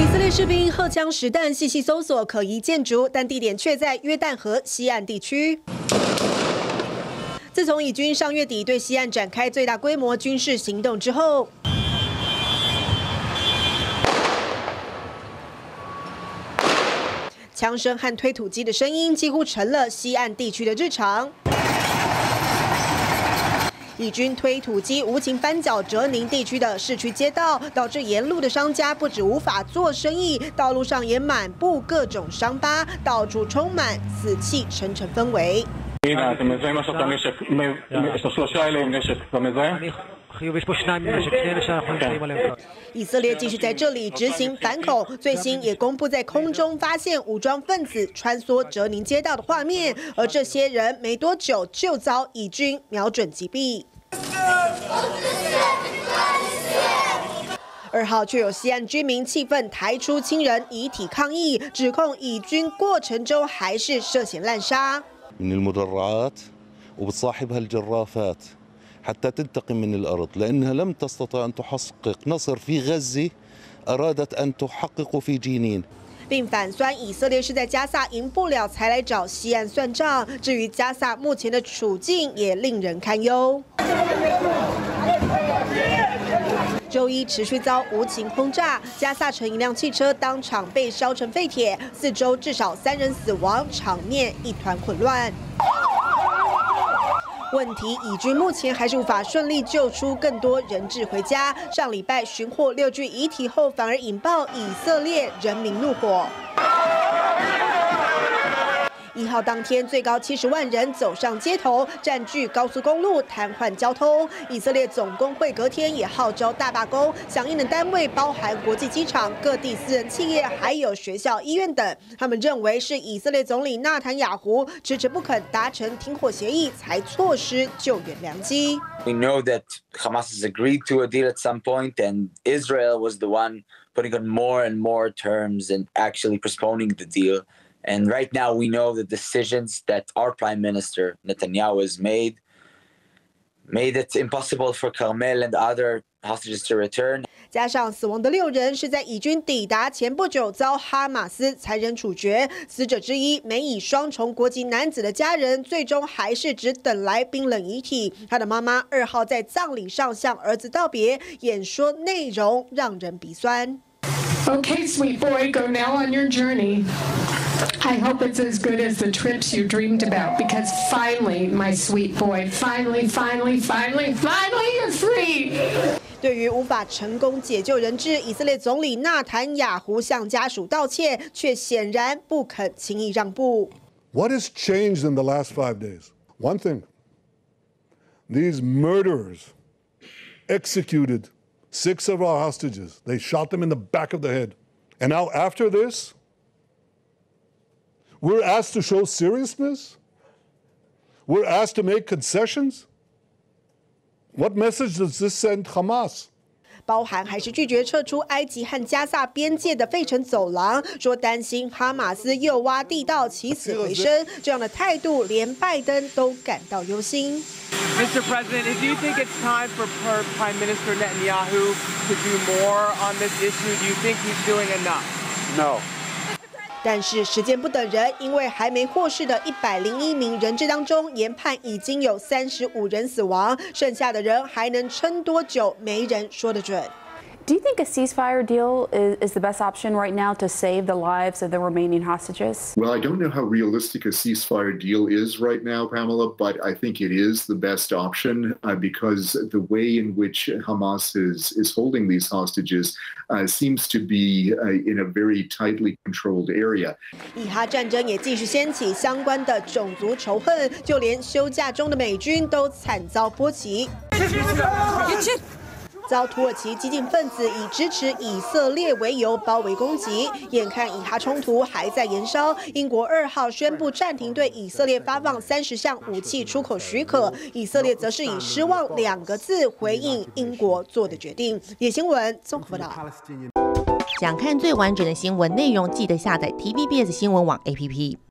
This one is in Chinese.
以色列士兵荷枪实弹细细搜索可疑建筑，但地点却在约旦河西岸地区。自从以军上月底对西岸展开最大规模军事行动之后，枪声和推土机的声音几乎成了西岸地区的日常。 以军推土机无情翻搅哲宁地区的市区街道，导致沿路的商家不止无法做生意，道路上也满布各种伤疤，到处充满死气沉沉氛围。以色列继续在这里执行反恐，最新也公布在空中发现武装分子穿梭哲宁街道的画面，而这些人没多久就遭以军瞄准击毙。2号却有西岸居民气愤抬出亲人遗体抗议，指控以军过程中还是涉嫌滥杀。 من المدرعات وبتصاحبها الجرافات حتى تنتقم من الأرض لأنها لم تستطع أن تحقق نصر في غزة أرادت أن تحقق في جنين 并反酸以色列是在加萨赢不了才来找西岸算账。至于加萨目前的处境也令人堪忧。周一持续遭无情轰炸，加萨城一辆汽车当场被烧成废铁，四周至少3人死亡，场面一团混乱。 问题，以军目前还是无法顺利救出更多人质回家。上礼拜寻获6具遗体后，反而引爆以色列人民怒火。1号当天，最高70万人走上街头，占据高速公路，瘫痪交通。以色列总工会隔天也号召大罢工，响应的单位包含国际机场、各地私人企业，还有学校、医院等。他们认为是以色列总理纳坦雅胡迟迟不肯达成停火协议，才错失救援良机。 We know that Hamas has agreed to a deal at some point, and Israel was the one putting on more and more terms and actually postponing the deal. And right now, we know the decisions that our Prime Minister Netanyahu has made it impossible for Carmel and other hostages to return. 加上死亡的6人是在以军抵达前不久遭哈马斯残忍处决，死者之一美以双重国籍男子的家人，最终还是只等来冰冷遗体。他的妈妈2号在葬礼上向儿子道别，演说内容让人鼻酸。 Okay, sweet boy, go now on your journey. I hope it's as good as the trips you dreamed about, because finally, my sweet boy, finally, you're free. 对于无法成功解救人质，以色列总理纳坦雅胡向家属道歉，却显然不肯轻易让步。 What has changed in the last 5 days? One thing. These murderers executed 6 of our hostages. They shot them in the back of the head. And now after this, we're asked to show seriousness? We're asked to make concessions? What message does this send Hamas? 包含还是拒绝撤出埃及和加萨边界的费城走廊，说担心哈马斯又挖地道起死回生，这样的态度连拜登都感到忧心。 Mr. President, do you think it's time for Prime Minister Netanyahu to do more on this issue? Do you think he's doing enough? No. 但是时间不等人，因为还没获释的101名人质当中，研判已经有35人死亡，剩下的人还能撑多久，没人说得准。 Do you think a ceasefire deal is the best option right now to save the lives of the remaining hostages? Well, I don't know how realistic a ceasefire deal is right now, Pamela, but I think it is the best option because the way in which Hamas is holding these hostages seems to be in a very tightly controlled area. 以哈战争也继续掀起相关的种族仇恨，就连休假中的美军都惨遭波及。遭土耳其激进分子以支持以色列为由包围攻击，眼看以哈冲突还在延烧，英国2号宣布暂停对以色列发放30项武器出口许可，以色列则是以失望2个字回应英国做的决定。野新闻综合报道。 想看最完整的新闻内容，记得下载 TVBS 新闻网 APP。